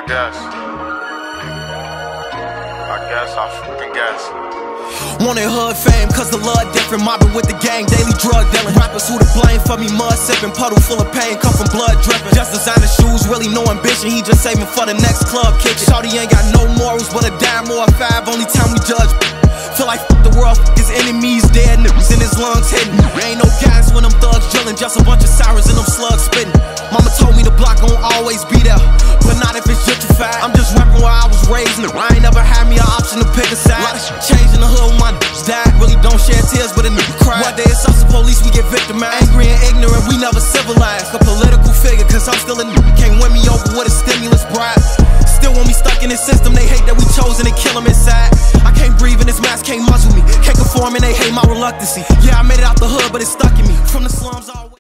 I fucking guess. Wanted hood fame, cause the love different. Mobbing with the gang, daily drug dealing. Rappers who to blame for me, mud sipping. Puddle full of pain, come from blood dripping. Just designer shoes, really no ambition. He just saving for the next club kick. Shawty ain't got no morals, but a dime or a five. Only time we judge. Feel like the world, his enemies dead, niggas in his lungs hidden. Ain't no gas when them thugs drilling, just a bunch of sirens and them slugs spitting. Mama told me the block gon' always be there, but not if it's gentrified. I'm just rapping where I was raised, and I ain't never had me an option to pick a side. Changing the hood when my niggas died, really don't shed tears, but a nigga cry. One day it's us the police, we get victimized. Angry and ignorant, we never civilized. A political figure, cause I'm still a nigga, can't win me over with a stimulus bribe. Still want me stuck in this system, they hate that we chosen to kill them inside. I can't breathe in this mask, can't muzzle me. Can't conform and they hate my reluctancy. Yeah, I made it out the hood, but it's stuck in me. From the slums all